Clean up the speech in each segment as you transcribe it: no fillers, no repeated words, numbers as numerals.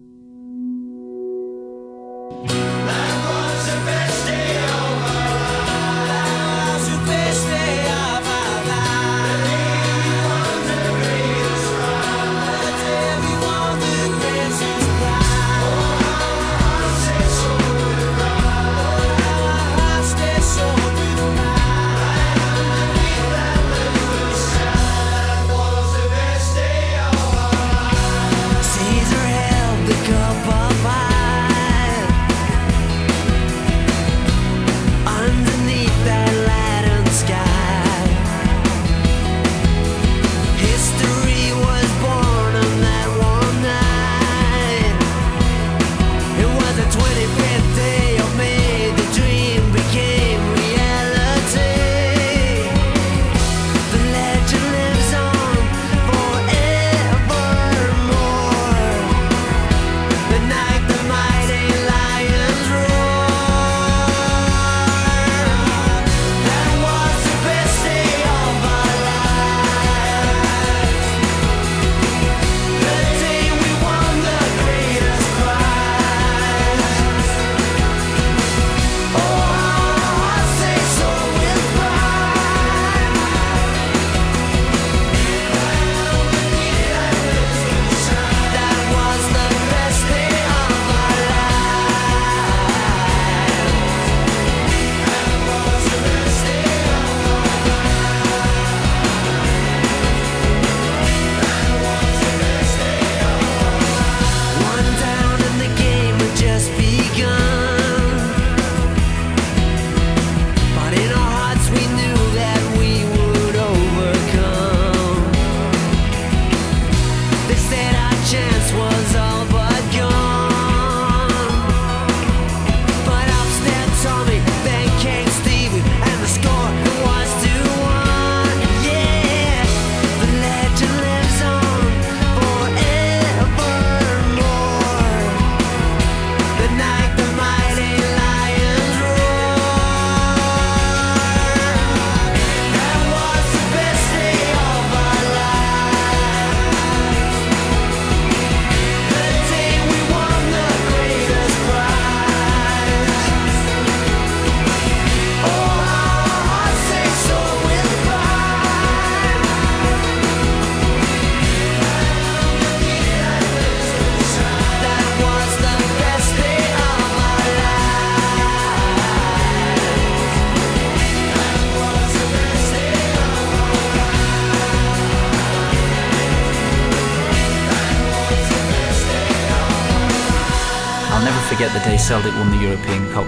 Forget the day Celtic won the European Cup.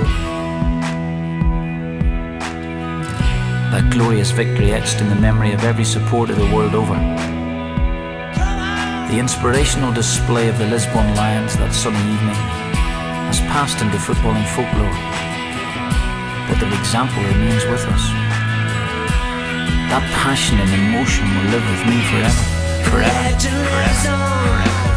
That glorious victory etched in the memory of every supporter the world over. The inspirational display of the Lisbon Lions that sunny evening has passed into footballing folklore, but their example remains with us. That passion and emotion will live with me forever, forever, forever, forever.